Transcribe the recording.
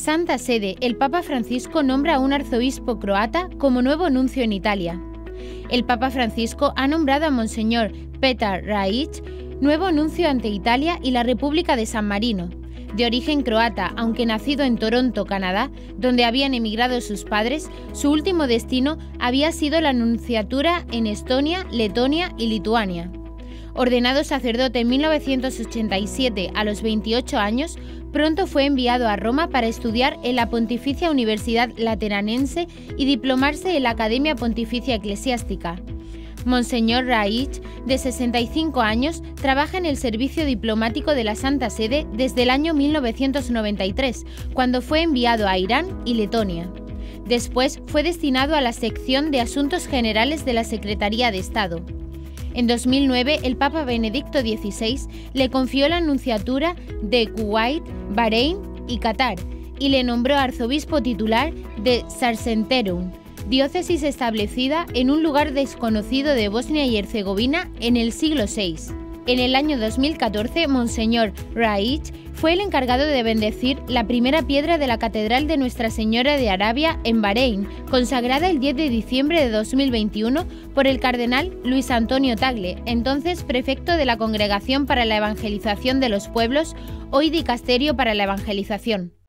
Santa Sede, el Papa Francisco nombra a un arzobispo croata como nuevo nuncio en Italia. El Papa Francisco ha nombrado a Monseñor Petar Raić nuevo nuncio ante Italia y la República de San Marino. De origen croata, aunque nacido en Toronto, Canadá, donde habían emigrado sus padres, su último destino había sido la nunciatura en Estonia, Letonia y Lituania. Ordenado sacerdote en 1987 a los 28 años, pronto fue enviado a Roma para estudiar en la Pontificia Universidad Lateranense y diplomarse en la Academia Pontificia Eclesiástica. Monseñor Raić, de 65 años, trabaja en el servicio diplomático de la Santa Sede desde el año 1993, cuando fue enviado a Irán y Letonia. Después fue destinado a la sección de Asuntos Generales de la Secretaría de Estado. En 2009, el Papa Benedicto XVI le confió la nunciatura de Kuwait, Bahrein y Qatar y le nombró arzobispo titular de Sarcenterum, diócesis establecida en un lugar desconocido de Bosnia y Herzegovina en el siglo VI. En el año 2014, Monseñor Raić fue el encargado de bendecir la primera piedra de la Catedral de Nuestra Señora de Arabia en Bahrein, consagrada el 10 de diciembre de 2021 por el cardenal Luis Antonio Tagle, entonces prefecto de la Congregación para la Evangelización de los Pueblos, hoy Dicasterio para la Evangelización.